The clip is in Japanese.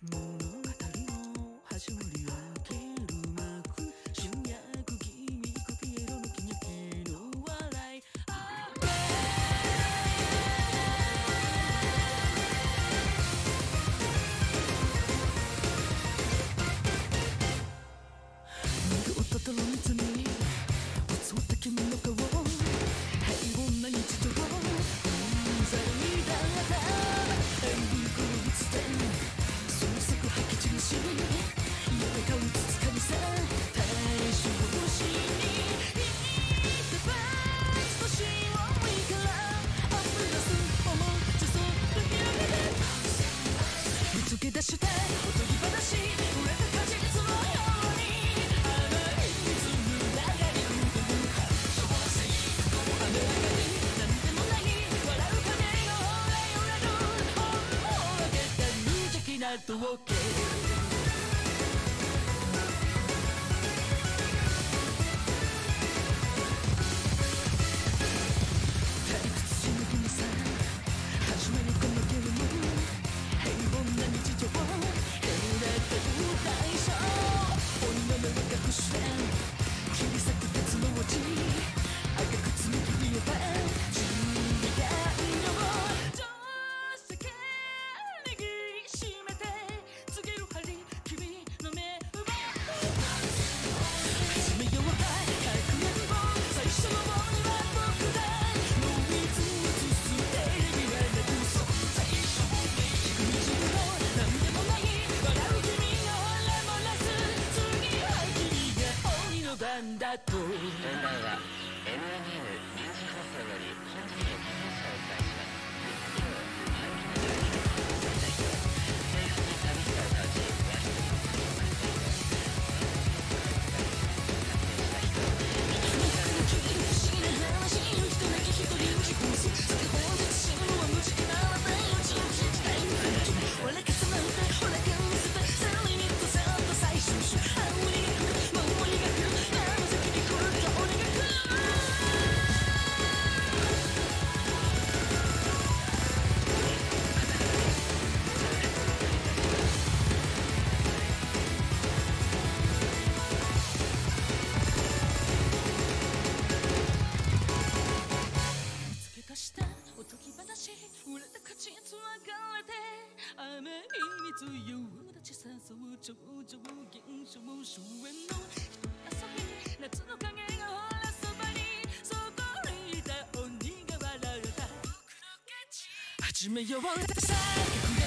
物語の始まりはケルマク主役君コピエロの喜劇の笑い見る音との密に襲った君の顔平凡な日常うんざりだった演舞この物でその即吐き散らし夢かうつつかみさ大衆のしに行ったば少し多いから溢れ出す思うじゃそう抱き上げて見つけ出したいおとぎ話売れた果実のように甘い水の中に浮かぶ雨上がりなんでもない笑う影がほら揺れる本を開けた無邪気な時計初めにこのゲーム平凡な日常を隔てる大将鬼の目を隠して切り裂く鉄の文字赤く積み切りえば準備がいいのをどうして握りしめて告げる針君の目奪始めようか100年後最初の鬼は僕だもういつ映すテレビはなく存在聞く道の何でもない笑う君が惚れ漏らす次は君が鬼の番だと現在は NNN 臨時放送より本日の放送をお伝えします。今日、半期の代表、政府に旅するたち、わしの不思議な話を人だけ一人打ち壊すそれ本日死ぬのは無邪気なあなたよ人生時代の笑かさなんてほらか見せてさリミットさんと最終種あ無理が来るもう無理が来るなぜ先に来るか鬼が来るしたおとぎ話売れた果実はがれて甘い蜜夕立ち誘う超常現象終焉の一遊び夏の影がほらそばにそこにいた鬼が笑った僕の勝ち始めようさあ